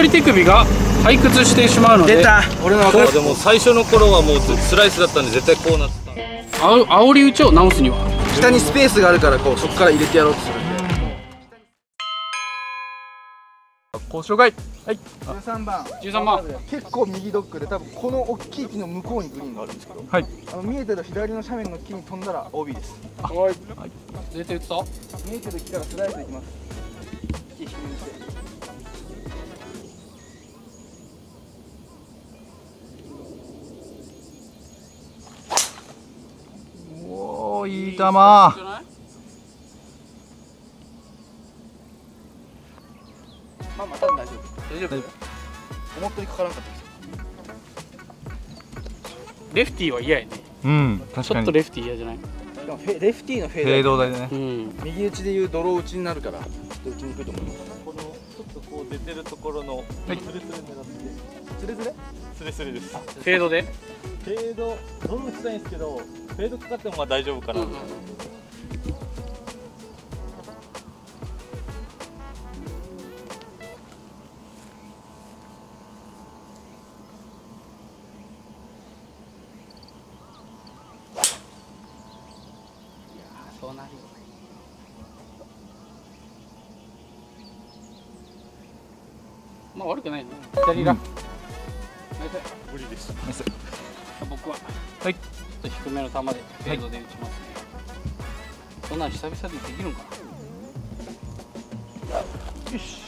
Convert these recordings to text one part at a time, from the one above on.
左手首が背屈してしまうので。 出た、俺の分かる。 でも最初の頃はもうスライスだったんで絶対こうなってた。 煽り打ちを直すには下にスペースがあるからこうそこから入れてやろうとするんで。 交渉外。はい。 13番。 13番。 結構右ドッグで多分この大きい木の向こうにグリーンがあるんですけど。 はい。 見えてる左の斜面の木に飛んだら OB です。 はい。出て打った。 見えてる木からスライスできます。木低めにして。 おお、いい球。 まあまあ多分大丈夫。大丈夫。思ったよりかからなかったです。 レフティーは嫌やね。 うん、確かに。 ちょっとレフティー嫌じゃない。 でもレフティーのフェフェーードドでね。 うん。 右打ちでいうドロー打ちになるから打ちにくいと思います。 このちょっとこう出てるところのスレスレ狙ってスレスレ？ スレスレです。 フェードで。 フェードドロー打ちたいんですけどフェードかかってもまあ大丈夫かな。 そうなるよ。まあ悪くないね。左ラフ。 無理です。 僕ははい。 ちょっと低めの球でフェードで打ちますね。そんなん久々でできるのかな。よし。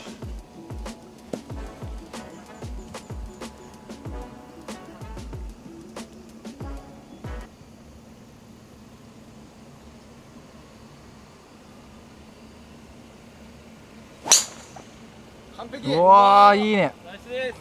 完璧。 うわー、いいね。 ナイスです。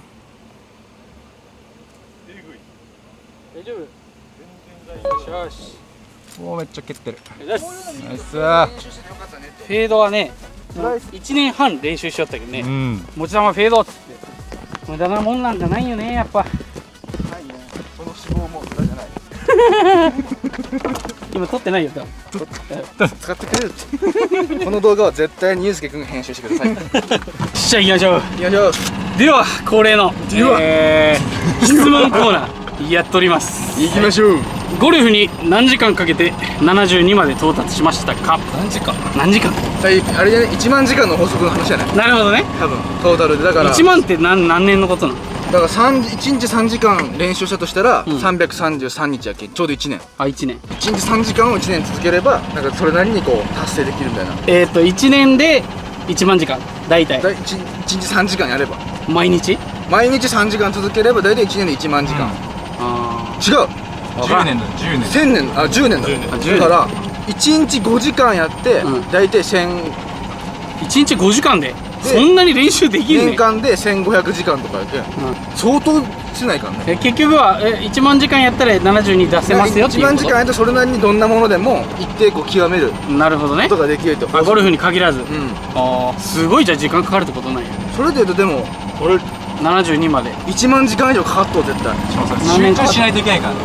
大丈夫。 全然大丈夫。 よし。 おお、めっちゃ蹴ってる。 よし。 ナイス。 フェードはね、もう1年半練習しよったけどね、 うん。 持ち球フェードっつって。無駄なもんなんじゃないよね、やっぱ。 ないね。その脂肪も無駄じゃない。 今撮ってないよ、多分。 使ってくれるって。この動画は絶対にゆうすけくんが編集してください。 よっしゃ、行きましょう。 行きましょう。 では、恒例の、 では質問コーナー、やっております。 行きましょう。 ゴルフに何時間かけて72まで到達しましたか？ 何時間？ 何時間？ あれじゃね、1万時間の法則の話じゃない。 なるほどね。 多分トータルでだから。 1万って何年のことなの？ だから1日3時間練習したとしたら、 うん 333日やけんちょうど1年。 あ、1年。 1日3時間を1年続ければなんかそれなりにこう達成できるみたいな。 1年で1万時間。大体。 1日3時間やれば、 毎日？ 毎日3時間続ければ大体1年で1万時間、 あ違う 10年だ、10年。 1000年、あ、10年だ。 10年あ、10 だから1日5時間やって、 うん大体1000 ー、1日5時間でそんなに練習できるね。 年間で1500時間とかやって、相当しないからね。 結局は1万時間やったら72出せますよってい 1 うこと。 万時間やってそれなりにどんなものでも一定こう極めるなるほどねこ。とができると。 あ、ゴルフに限らず。 うん。 ああ、すごい。じゃあ時間かかるってことなんや。 それで言うとでも俺 72まで。 1万時間以上かかっとう絶対。 しかもさ、 何年か集中しないといけないからね。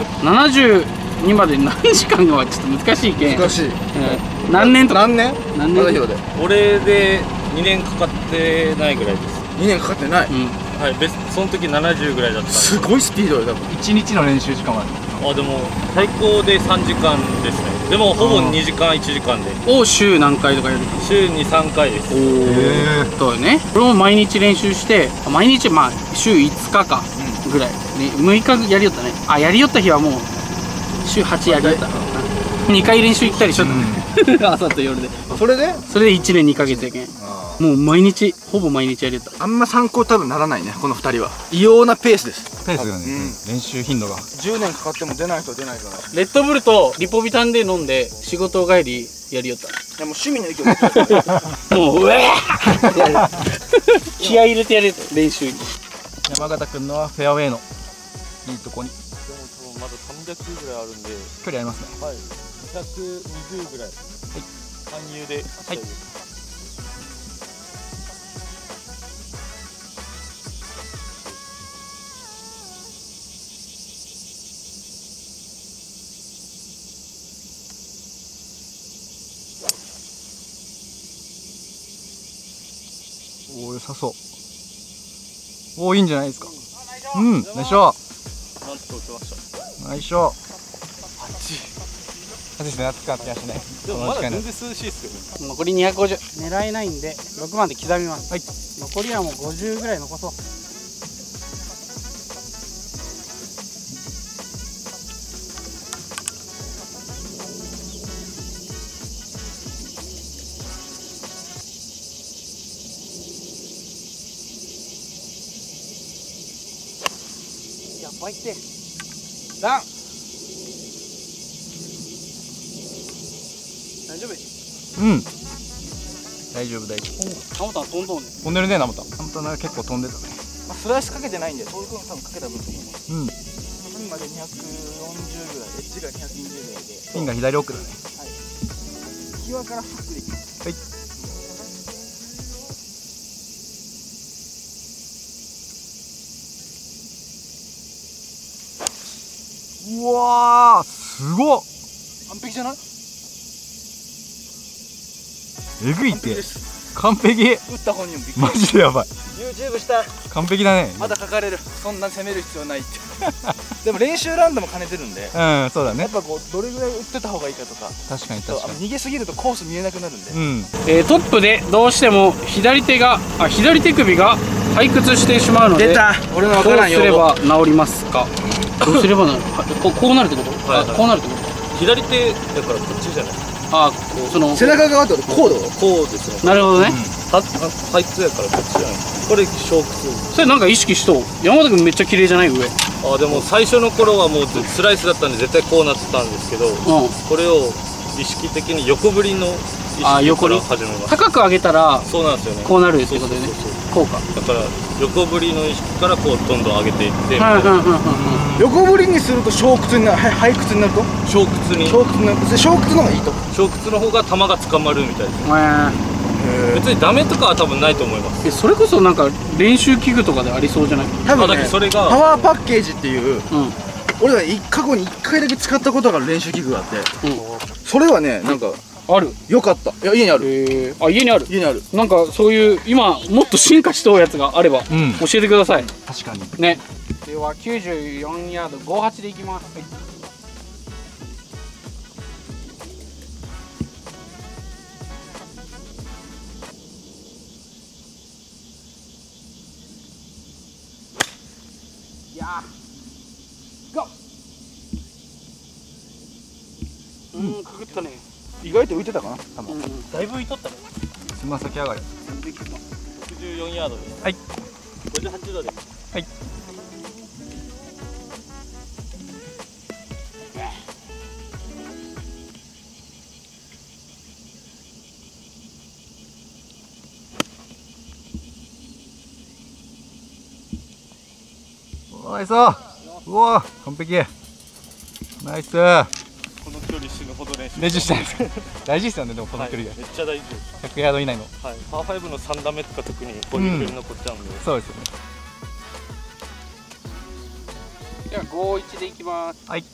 72まで何時間がちょっと難しいけん。 難しい。 何年とか。 何年？ 何年まだ広で俺で2年かかってないぐらいです。 2年かかってない。 うん。 はい、その時70ぐらいだったんですごいスピードよ多分。 1日の練習時間はあ、でも最高で3時間ですね。でもほぼ2時間1時間でを週何回とかやる？ 週に3回です。 おお。そうよね。これも毎日練習して、毎日まあ週5日かぐらい、ね、6日やりよったね。あ、やりよった日はもう週8やりよった。2回練習行ったりしとった、朝と夜で。 それでそれで1年2ヶ月やけん。もう毎日、ほぼ毎日やりよった。 あんま参考多分ならないねこの2人は。異様なペースです。 ペースがね、練習頻度が。 10年かかっても出ない人は出ないから。 レッドブルとリポビタンで飲んで仕事帰りやりよった。 いやもう趣味の域を持ってる。 もう、うえー気合い入れてやる練習に。 山形くんのはフェアウェイのいいとこにでもまだ300ぐらいあるんで、 距離ありますね。 はい、220ぐらい、搬入で、 はい。おお、良さそう。 おお、いいんじゃないですか。うん、ナイスショなんと落ちましナイスショ暑いですね、暑くなってきましたね。 た。でもまだ全然涼しいですけどね。 残り250、狙えないんで6まで刻みます。 はい。 残りはもう50ぐらい残そう。やばいってラン大丈夫でしうん、大丈夫大丈ょ。ナモタン飛んどんね。 夫。飛んでるね、ナモタン。ナモタンが結構飛んでたね。 まあ、スライスかけてないんで、トール君多分かけた分と思います。 うん、 ピンまで240ぐらい、エッジが220ぐらいで、 ピンが左奥だね。 際からフックでいきます。 はい。うわー、すごっ。 完璧じゃない？ えぐいって完璧で。す。 完璧。 打った本人もびっくり。 マジでやばい。 YouTube した。 完璧だね。 まだ書かれる。そんな攻める必要ないって。でも練習ラウンドも兼ねてるんで、 うん、そうだね。 やっぱこうどれぐらい打ってた方がいいかとか、 確かにそう確かに。 逃げすぎるとコース見えなくなるんで。 うん。 トップでどうしても左手首が退屈してしまうので、 俺のわどうからんよ。 すれば治りますか？どうすればなる？こうなるってこと？ はいはいこうなるってこと？ 左手だからこっちじゃない。 その背中側ってことコード？ こうですね。 なるほどね。 背屈やからこっちじゃない。これ小屈。 それなんか意識しとう。山田君めっちゃ綺麗じゃない上。 でも最初の頃はもうスライスだったんで絶対こうなってたんですけど、これを意識的に横振りの意識から始めます。 高く上げたらそうなんですよね。 こうなるってことでね。こうか。 だから横振りの意識からこうどんどん上げていってみたいな。 横振りにすると小屈になる、背屈になると小屈に小屈になる。小屈の方がいいと。 小屈の方が球が捕まるみたいです。別にダメとかは多分ないと思います。 それこそなんか練習器具とかでありそうじゃない？ 多分ね、 だってそれがパワーパッケージっていう、 うん。 俺が過去に1回だけ使ったことがある練習器具があって、それはね、なんかある。 良かった。いや、家にある。 家にある。 家にある。 なんかそういう今もっと進化しとうやつがあれば教えてください。 確かに。 ね。では94ヤード58でいきます。いやー、ゴー。くぐったね。 意外と浮いてたかな、多分。 だいぶいとったね。 つま先上がり。 64ヤードです。 はい。 58度です。 はい。ナイス。うわ、完璧。ナイス。 この距離死ぬほど練習してないです。大事ですよね、でもこの距離で。 めっちゃ大事です。 100ヤード以内の。 はい。パー5の3打目とか特にこういう距離残っちゃうんで。 そうですよね。 では51でいきます。 はい。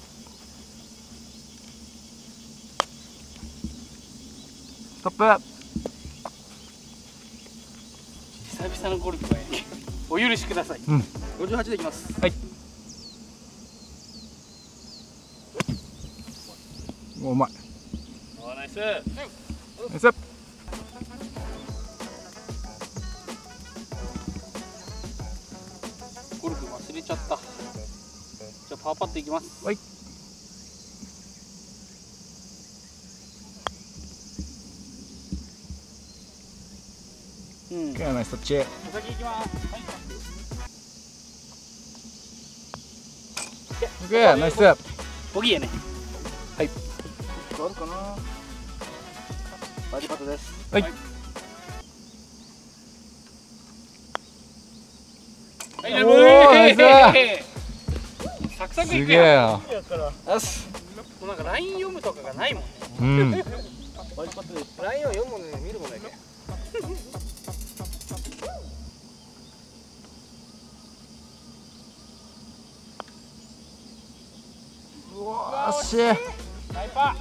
ストップ。 久々のゴルフがお許しください。 58でいきます。 はい。お、うまい。 ナイス。 ナイス。 ゴルフ忘れちゃった。じゃあパーパットいきます。 はい。ナイスタッチ。 お先行きます。 オッケー、ナイス。 ボギーやね。 あるかな。バーディーパットです。 はい。 サクサクいすげえくやん。 な。 もうなんかライン読むとかがないもんね。 うん。 バーディーパットです。 ラインを読むのに見るもんだけ。 うわー、惜しい。 ナイパ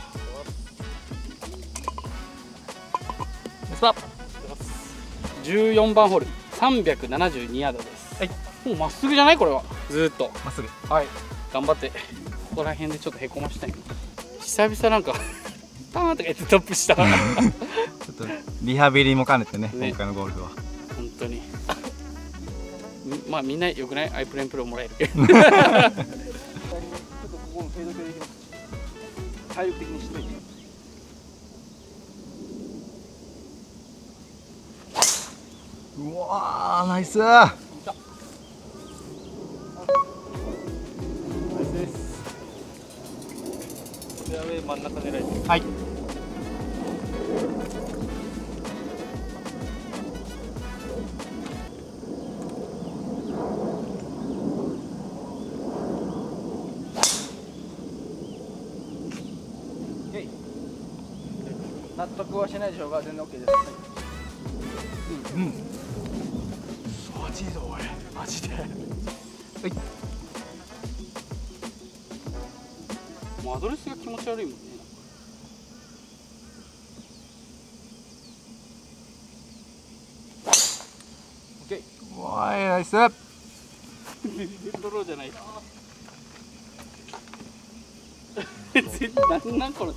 ストップ。 ー。14番ホール372ヤードです。 はい。 もうまっすぐじゃないこれは。ずーっと。 まっすぐ。 はい。頑張って。ここら辺でちょっとへこましたいな。久々なんかパーンとか言ってトップした。本ちょっとリハビリも兼ねてね、 ね今回のゴルフは。 当に。まあみんなよくない？アイプレーンプロもらえるけど。 ちょっとここのフェード系でいきます。体力的にしといて。 うわー、ナイスー。 ナイスです。フェアウェイ真ん中狙いです。 はい。 納得はしないでしょうが全然 OK です。 うん。 マジで俺マジで。 はい。 もうアドレスが気持ち悪いもんね。 オッケー。 うわー、ナイス。 ドローじゃない。なんこの球。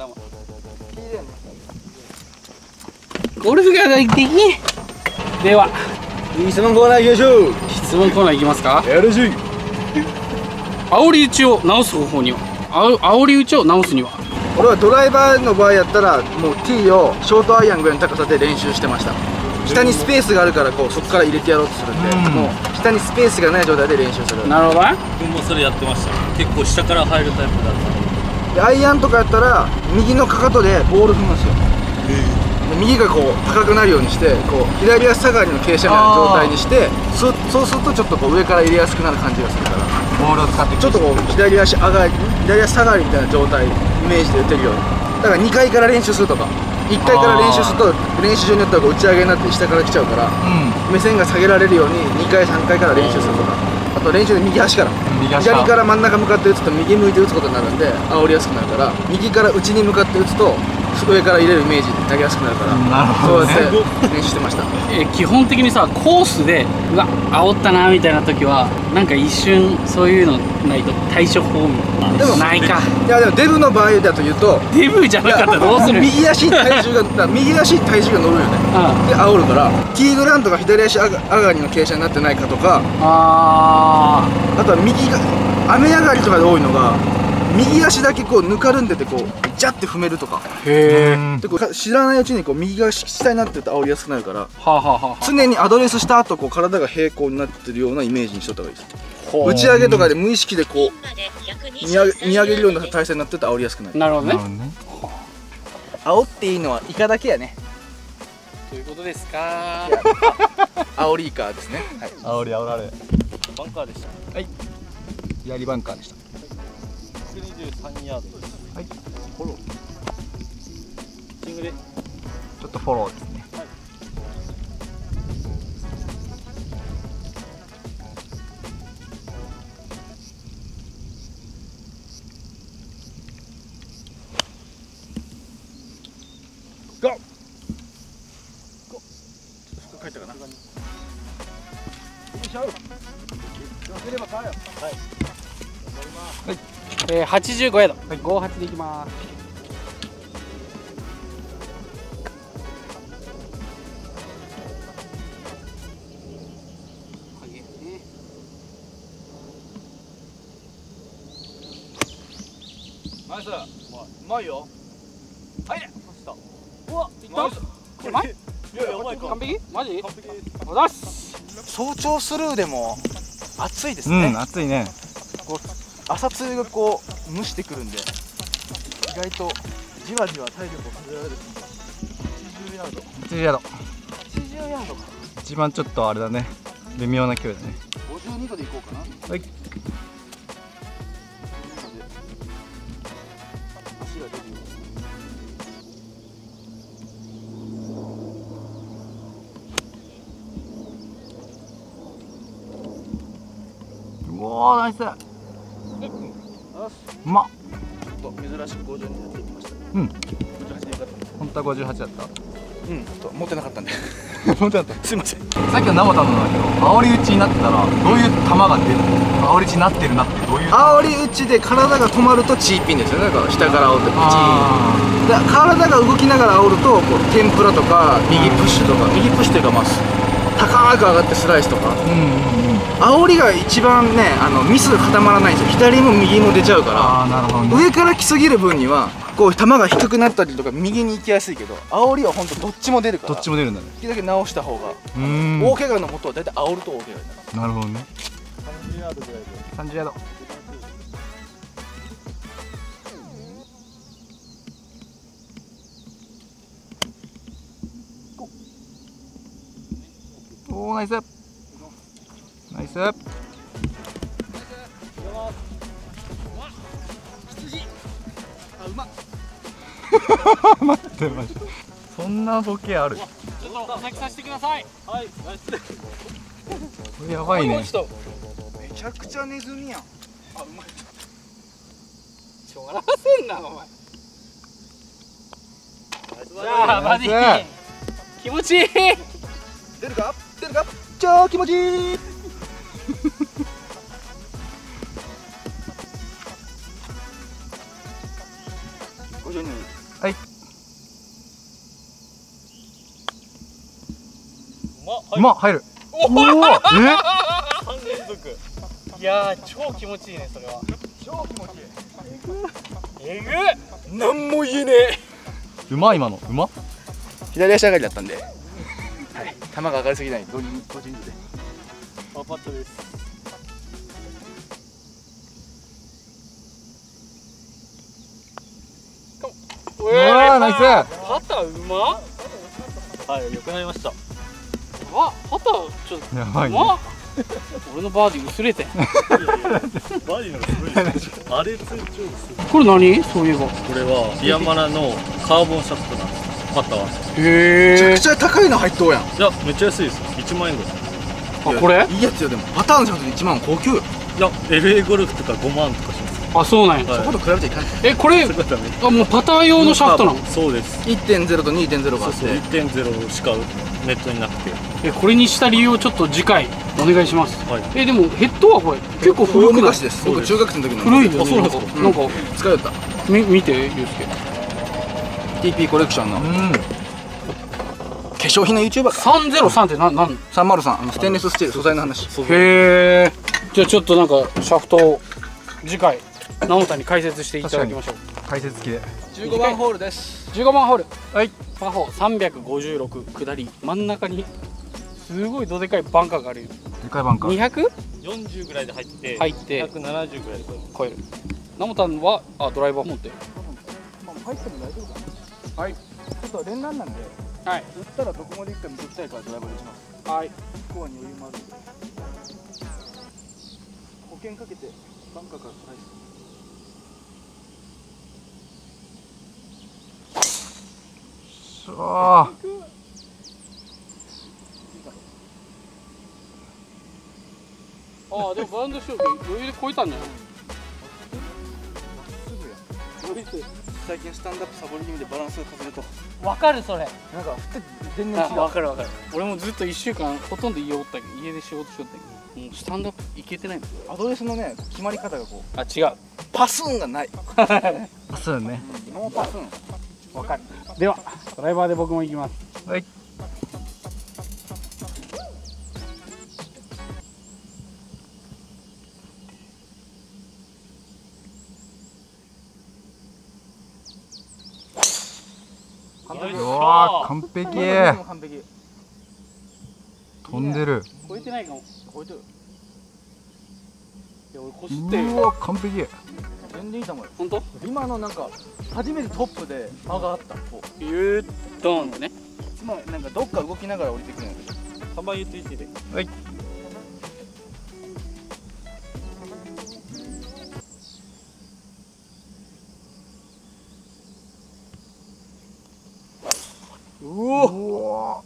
ゴルフができん。では質問コーナー行きましょう。 質問コーナーいきますか。 よろしい。 煽り打ちを直す方法には、煽り打ちを直すには。 俺はドライバーの場合やったらもう T をショートアイアンぐらいの高さで練習してました。下にスペースがあるからこうそこから入れてやろうとするんで、もう下にスペースがない状態で練習する。 なるほどね。 僕もそれやってました。結構下から入るタイプだったので。 でアイアンとかやったら右のかかとでボール踏むんですよ。で右がこう高くなるようにしてこう左足下がりの傾斜みたいな状態にしてそうするとちょっとこう上から入れやすくなる感じがするから、 ボールを使ってちょっとこう左足下がりみたいな状態イメージで打てるように。だから2階から練習するとか1階から練習すると練習場によってはこう打ち上げになって下から来ちゃうから、目線が下げられるように2階3階から練習するとか、あと練習で右足から左から真ん中向かって打つと右向いて打つことになるんで煽りやすくなるから、右から内に向かって打つと上から入れるイメージで投げやすくなるから、 なるほどね。 そうやって練習してました。 基本的にさ、コースでうわ煽ったなみたいな時はなんか一瞬そういうのないと対処法みたいな。 でもないか。 いやでもデブの場合だと言うとデブじゃなかったらどうする。 右足に体重が乗るよね。で煽るからティーグラウンドが左足上がりの傾斜になってないかとか、 ああとは右が雨上がりとかで多いのが右足だけこうぬかるんでてこうジャッて踏めるとかへえ。 でこう知らないうちにこう右が下になってると煽りやすくなるから、 はあはあはあ。 常にアドレスした後こう体が平行になってるようなイメージにしとった方がいいです。 ほう打ち上げとかで無意識でこう見上げるような体勢になってると煽りやすくなる。 なるほどね。 煽っていいのはイカだけやね。 ということですか。 煽りイカですね。はい。 煽り煽られ。 バンカーでした。 はい。左バンカーでした。 123ヤードです。 はい。 フォロー。ピッチングで。 ちょっとフォローですね。 帰ったかな。 85ヤード。58でいきます。 ナイス。うまいよ。 はい。うわ、いった。うまい。 いややばいか。 完璧？マジ？ 完璧です。 おだす。 早朝スルーでも暑いですうね。 ん、暑いね。 こう朝露がこう蒸してくるんで意外とじわじわ体力をかけられる。80ヤード。 80ヤード。 80ヤードか。 一番ちょっとあれだね。微妙な距離だね。 52度でいこうかな。 はい。 足が出るよ。 うわー、ナイス。うまっ。 ちょっと珍しく52でやっていきました。 うん。 58でよかった。 本当は58だった。 うん、持ってなかったんで本当だった。 すいません。 さっきの生田のだけど、煽り打ちになってたらどういう球が出るの？煽り打ちになってるなってどういう？ 煽り打ちで体が止まるとチーピンですよね。だから下から煽ってチー。で体が動きながら煽るとこう天ぷらとか右プッシュとか、右プッシュというかまあ高く上がってスライスとか。煽りが一番ねミスが固まらないんですよ。左も右も出ちゃうから。上から来すぎる分にはこう球が低くなったりとか右に行きやすいけど、煽りは本当どっちも出るから。 どっちも出るんだね。 できるだけ直した方が。大怪我のことは大体煽ると大怪我になる。 なるほどね。30ヤードぐらいで。30ヤード。おお、ナイスナイス。 あ、うまっ。 待ってマジ。そんなボケある？ ちょっとお先させてください。はい、ナイス。 これやばいね。 めちゃくちゃネズミやん。あ、うまい。 ちょらせんなお前。さあバディ気持ちいい。 出るか？出るか？超気持ちいい。52。 はい。うまっ、入る。おお。 3連続。 いやー超気持ちいいねそれは。 超気持ちいい。 えぐっ。なんも言えねえ。 うま今のうま。 左足上がりだったんで。はい。球が上がりすぎない。ドリンクで。 パーパットです。 うわーナイス。 パターうま。はい、良くなりました。 あ、パターちょっとやばいね。 俺のバーディー薄れてん。 バーディーのすごいです。あれ通帳です。 これ何？そういえば。 これはビアマラのカーボンシャフトなんです。パターは。 へえ。 めちゃくちゃ高いの入っとうやん。 いや、めっちゃ安いです。1万円ぐらい。 あ、これ？ いいやつよ。でもパターンのシャフトで1万高級よ。 いや、LA ゴルフとか5万とかします。 あ、そうなんや。 はいそこと比べちゃいかん。 え、これそういうことはね。 あもうパター用のシャフトなの？ そうです。 1.0 と 2.0 があそうそう、 って。 1.0 しかネットになくて。 え、これにした理由をちょっと次回お願いします。 はい。 え、でもヘッドはこれ結構古大くない？ 昔です。僕中学生の時の。 古いよね。 あ、そうなんですか。 なんか使いよった。 見てゆうすけ。 TP コレクションの化粧品の YouTuber か。 303ってなん？ 303ステンレススチール素材の話。 へえ。じゃあちょっとなんかシャフトを次回直太に解説していただきましょう。 解説付きで。 15番ホールです。 15番ホール。はい。パホ356下り真ん中にすごいどでかいバンカーがあるよ。 でかいバンカー。 200？ 40ぐらいで入って入って 170ぐらいで超える。直太はドライバー持ってる。 入っても大丈夫かな。はい。ちょっと連弾なんで。 はい。 打ったらどこまで行っても絶対からドライバーで打ちます。 はい。 ここは余裕もあるんで。保険かけてバンカーから返す。 あああ、でもバウンドしようけ余裕で超えたんじゃない？ 最近スタンダップサボり気味でバランスが崩れるとわかるそれ。 なんか全然違う。 わかるわかる。俺もずっと1週間ほとんど家おったけど家で仕事しよったけど、もうスタンドアップいけてないもん。 アドレスのね決まり方がこうあ、違う。 パスンがない。 あ、そうだね。 ノーパスン。 わかる。ではドライバーで僕も行きます。 はい。 完璧。 うわー、完璧。 完璧。 飛んでる。 超えてないかも。 超えてる。 いや俺こすってうわ、完璧。 全然いいと思うよ。 本当？ 今のなんか初めてトップで間があった。こうゆーっとんね。 今なんかどっか動きながら降りてくるんやけど。 3番言っていいで。 はい。 うお。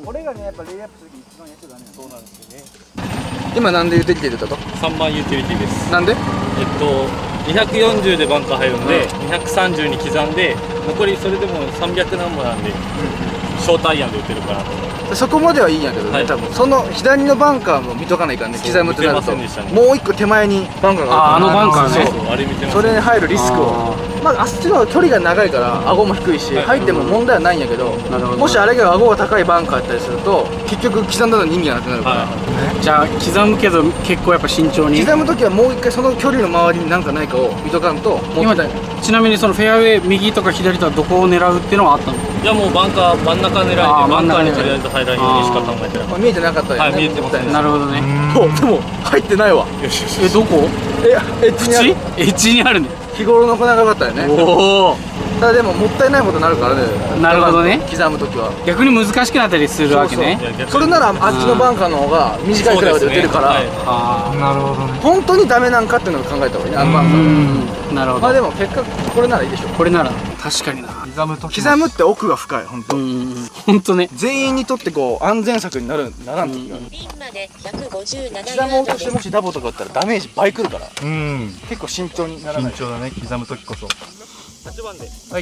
俺がねやっぱレイアップする時一番やっちゃダメなの。 そうなんですよね。 今なんでユーティリティ出たと？ 3番ユーティリティです。 なんで 240でバンカー入るんで、230に刻んで、残りそれでも300何本なんで、ショートアイアンで打てるかなと。 そこまではいいんやけどね、 はい、 多分その左のバンカーも見とかないからね、刻むってなると、 ね、 もう一個手前にバンカーがある。あのバンカーね。 そう、あれ見てます。 それに入るリスクを、まあ、あっちの距離が長いから顎も低いし、入っても問題はないんやけど、もしあれが顎が高いバンカーやったりすると結局刻んだのに意味がなくなるから、 じゃあ刻むけど結構やっぱ慎重に刻む時はもう一回その距離の周りに何かないかを見とかんともったいない。 ちなみにそのフェアウェイ右とか左とかどこを狙うっていうのはあったの？ いやもうバンカー真ん中狙いで、バンカーにとりあえず入らないようにしか考えてなかった。 見えてなかったよね。 はい、見えてません。 なるほどね。 でも入ってないわ。 どこ？ エッジにある。 エッジにあるね。 日頃の粉が良かったよね。 おお。 ただでももったいないことになるからね。 なるほどね。 刻む時は逆に難しくなったりするわけね。 それならあっちのバンカーの方が短いクラブで打てるから、 なるほどね。 本当にダメなんかっていうのを考えた方がいいね、あのバンカーは。 なるほど。 まあでも結果これならいいでしょ。 これなら確かにな。 刻むって奥が深い、本当。 本当ね。 全員にとってこう安全策にならん時がある。 ピンまで157 刻もうとしてもしダボとか打ったらダメージ倍くるから、 うん結構慎重にならない。 慎重だね、刻む時こそ。 8番で。 はい。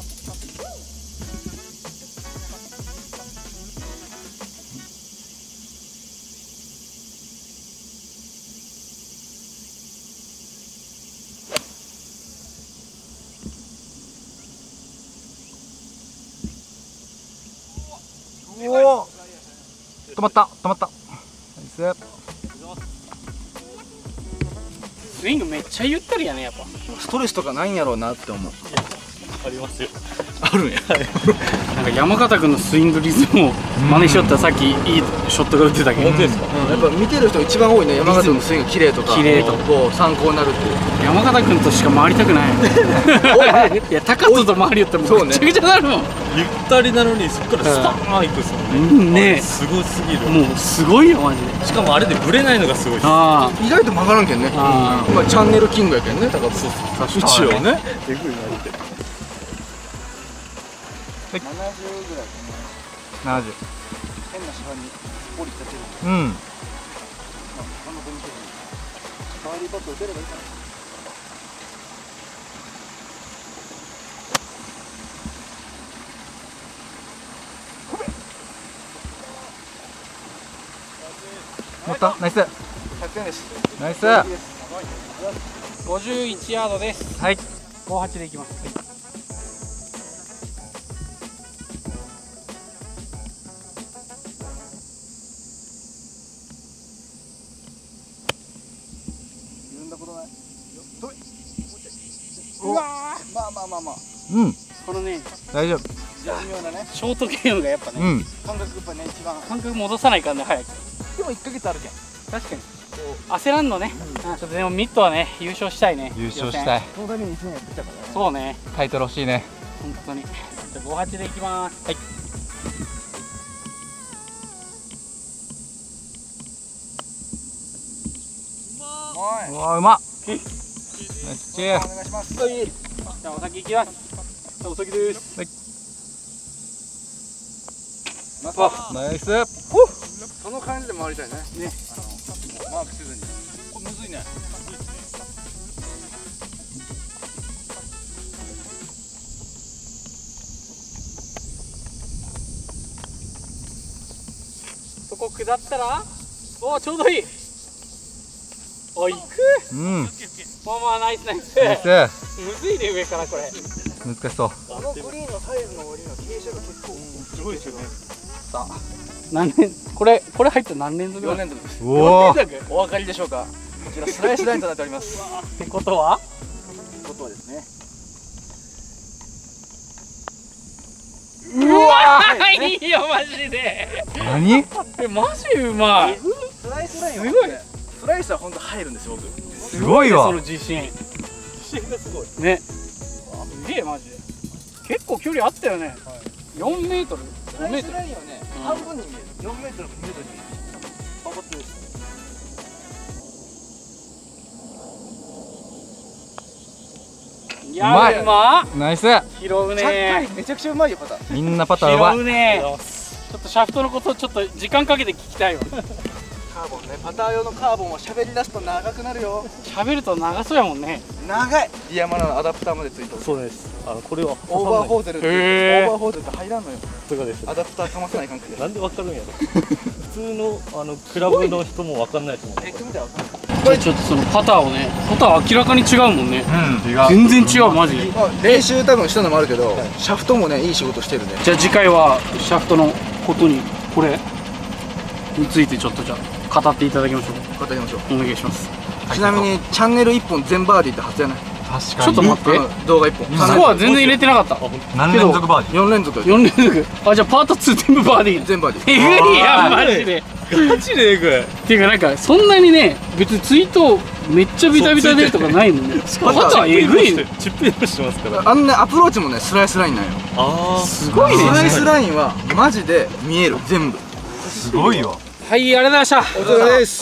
おお、止まった、止まった。ナイス。 スイングめっちゃゆったりやね、やっぱ。 ストレスとかないんやろうなって思う。 ありますよ。 あるんや。 なんか山形君のスイングリズムを真似しよったらさっきいいショットが打ってたけど。 本当ですか？ やっぱ見てる人一番多いね、山形のスイング綺麗とか、こう参考になるっていう。 山形君としか回りたくない。いや、高津と回りよったらもうめちゃくちゃなるもん。 ゆったりなのにそこからスパーンいくっすもんね。 ねえ、 すごすぎる。 もうすごいよマジで。 しかもあれでブレないのがすごいです。 あ意外と曲がらんけんね。 あまあチャンネルキングやけんね、高津。一応ね。 えぐいなって。 70ぐらいか 70。 な。変な芝に降り立てる。 うん。 まあ、こんな感じで。バーディーパット打てればいいかな。 乗った、ナイス。 100点です。 ナイス。 51ヤードです。 はい。 58でいきます。 踏んだことない。うわー、まあまあまあまあ。 うん。 このね、 大丈夫。 微妙なね。 ショートゲームがやっぱね、 うん。 感覚やっぱね、一番。 感覚戻さないからね、早く。 でも1ヶ月あるけん。 確かに。焦らんのね。ちょっとでもミットはね、優勝したいね。 優勝したい。 そのために1年やってきたからね。 そうね、 タイトル欲しいね。 本当に。じゃあ58でいきます。はい。 うわ、うまっ。ナイスチェー。 お願いします。 じゃあお先行きます。じゃあお先です。 はい。 あ、 ナイス。 その感じで回りたいね。 ね。 マークせずに。これむずいね。 そこ下ったら、おお、ちょうどいい。お、行く。 うん。 まあまあ、ナイスナイス。 ナイス。 むずいね、上からこれ。 難しそう。 あのグリーンのサイズの割には傾斜が結構すごいですよね。 さあ、何年、これ入ったら何連続？ 4連続です。 おお。 お分かりでしょうか。こちらスライスラインとなっております。 ってことは？ ことはですね。 うわー、いいよマジで。 何？ え、マジうまい。 スライスラインはすごい。 スライスは本当入るんですよ僕。 すごいわ。 その自信。 自信がすごい。 ね。すげえマジで。結構距離あったよね。4メートル、5メートル。 スラインはね、半分に見える。4メートル、2メートルに見える。パコッとです。 いや、うまっ。 ナイス。 拾うね。 めちゃくちゃうまいよパター。 みんなパターうまい。 拾うね。 ょっとシャフトのことちょっと時間かけて聞きたいわ。 カーボンね、パター用のカーボンは喋り出すと長くなるよ。 喋ると長そうやもんね。 長い。ディアマナのアダプターまでついてる。 そうです。これはオーバーホーゼルって、オへーーバーホーゼルって入らんのよ。 とかです。 アダプターかまさない関係で。 なんでわかるんやろ。普通のクラブの人もわかんないと思う。 組みたいわかんない。 これちょっとそのパターをね、パター明らかに違うもんね。 うん違う。 全然違うマジで。 練習多分したのもあるけど、シャフトもねいい仕事してるね。 じゃあ次回はシャフトのことにこれについてちょっとじゃあ語っていただきましょう。 語りましょう。 お願いします。 ちなみにチャンネル1本全バーディーって初じゃない？ 確かに。 ちょっと待って動画1本。 スコア全然入れてなかった。 何連続バーディー？ 4連続。 4連続。あ、じゃあパート2全部バーディー。 全バーディー。 えぐいやんマジで。 ガチでえぐい。 っていうかなんかそんなにね、別にツイートめっちゃビタビタでとかないもんね。パターえぐいね。 チップインもしてますから。 あんなアプローチもねスライスラインなんよ。 ああ、 すごいね。 スライスラインはマジで見える全部。 すごいよ。 はい、ありがとうございました。 お疲れ様です。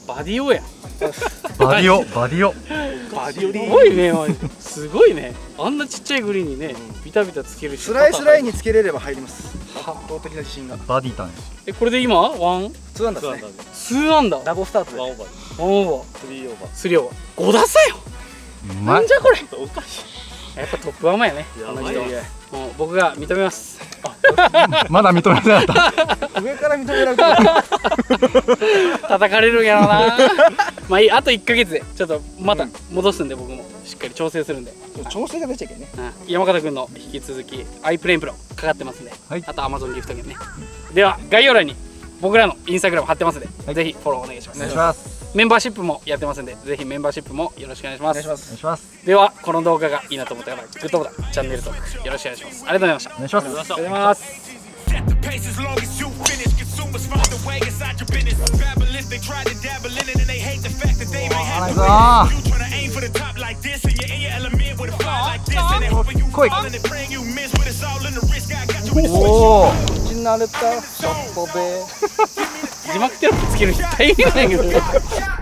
バディオやん。 バディオバディオ。 すごいね、マジですごいね。あんなちっちゃいグリーンにね、ビタビタつけるし。 スライスラインにつけれれば入ります。圧倒的な自信が。 バディタン。 これで今ワン 2アンダーですね。 2アンダー。 ダボスタートで。 ワンオーバー。 ワンオーバー。 3オーバー。 3オーバー。5打差よ。 うまないん。じゃこれ。 おかしい。 やっぱトップアマやね。 やばいこの人は。もう僕が認めます。 まだ認めてなかった。 上から認められてる。 叩かれるんやろな。まあいい、あと1ヶ月でちょっとまた戻すんで、僕もしっかり調整するんで、 調整が出ちゃいけんね。 山形君の引き続きアイプレーンプロかかってますんで、 はいあと Amazon ギフト券ね。では概要欄に僕らのインスタグラム貼ってますんで、ぜひフォローお願いします。 お願いします。 メンバーシップもやってますんで、ぜひメンバーシップもよろしくお願いします。 お願いします。 お願いします。 ではこの動画がいいなと思った方はグッドボタン、チャンネル登録よろしくお願いします。ありがとうございました。 お願いします。 ありがとうございます。 Set the pace as long as you finish. Consumers find a way inside your business. Babblers, they try to dabble in it and they hate the fact that they may have to win. You try to aim for the top like this and you're in your element with a fly like this. And they hoping you fall and they praying you miss, but it's all in the risk. I got you in the switch. おお。 口慣れたショットで。 字幕テロップつける人大変なんやけど。